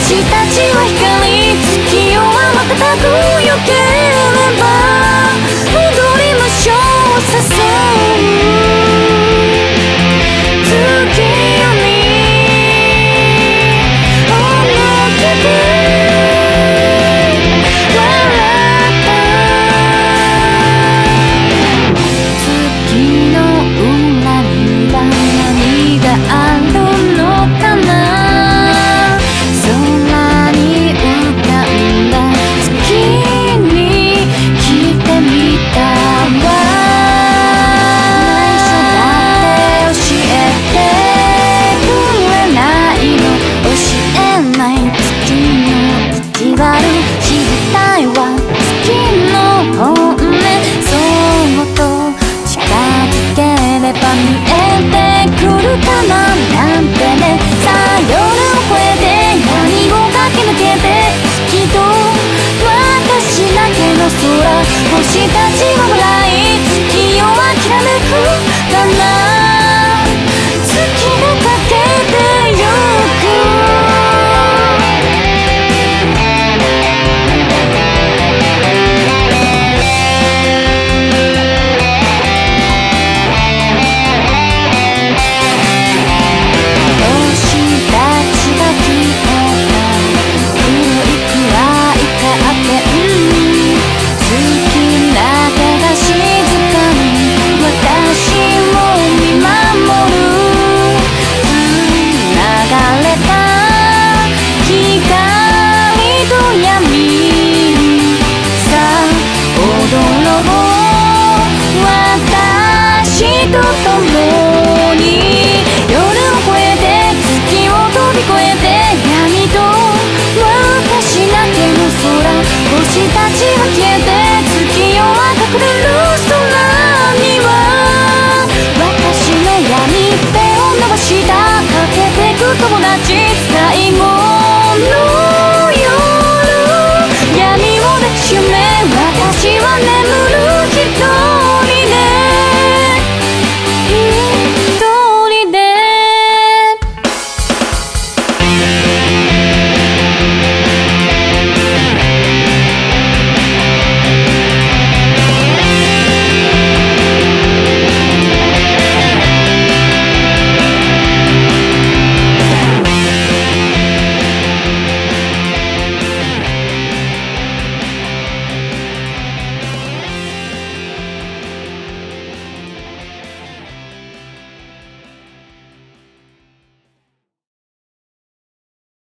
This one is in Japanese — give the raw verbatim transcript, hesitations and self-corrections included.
星たちは光、月夜は瞬くよければ戻りましょう、誘う月夜に思ってて笑った月の裏には何があるのかな。空に浮かんだ月に来てみたわ。内緒だって教えてくれないの、教えない月の意地悪、知りたいわ月の本音、そっと近づければ見えてくるかななんてね。さあ夜を越えて闇を駆け抜けて月と私だけの空、星たちは笑い、月夜はきらめくかな。月がかけてゆくと共に夜を越えて月を飛び越えて闇と私だけの空、星たちは消えて月夜は隠れる